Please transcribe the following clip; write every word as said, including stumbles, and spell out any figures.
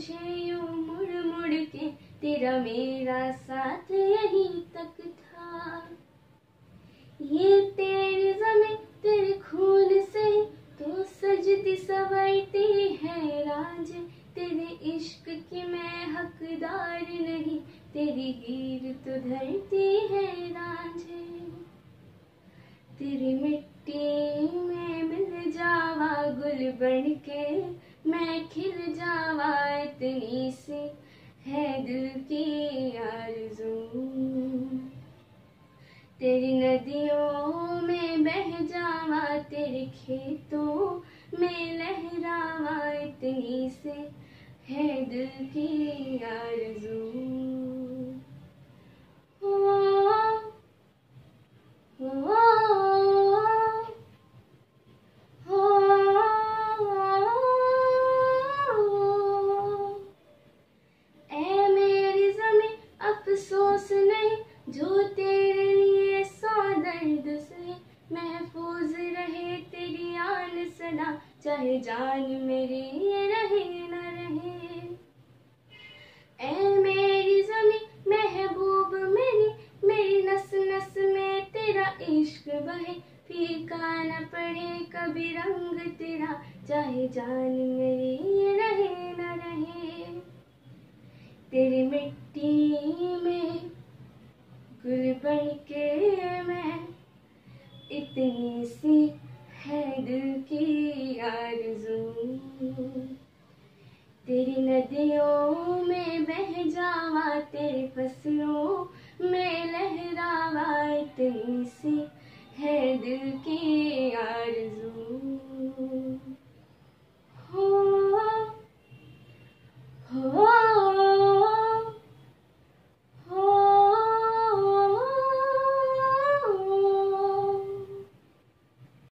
मुझे यूं मुड़ मुड़ के, तेरा मेरा साथ यहीं तक था। ये तेरी ज़मीं तेरे खून से तो सजती संवरती है रांझे, तेरे इश्क की मैं हकदार नहीं, तेरी हीर तो धरती है रांझे। तेरी मिट्टी में मिल जावा गुल बन के, मैं खिल जावा इतनी सी है दिल की आरज़ू। तेरी नदियों में बह जावा, तेरे खेतों में लहरावा इतनी से है दिल की आरज़ू। ओ, ओ, ऐ मेरी ज़मीं अफसोस नहीं, जो तेरे लिए सौ दर्द सहे, महफूज रहे तेरी आन सदा, चाहे जान मेरी रहे न रहे। ऐ मेरी ज़मीं महबूब मेरी, मेरी नस नस में तेरा इश्क बहे, फीका न पड़े कभी रंग तेरा, चाहे जान मेरी रहे न रहे। तेरी मिट्टी में गुल बन के मैं इतनी सी है दिल की आरज़ू। तेरी नदियों में बह जावा, तेरे फसलों में लहरावा इतनी सी है दिल की आरज़ू। हो, हो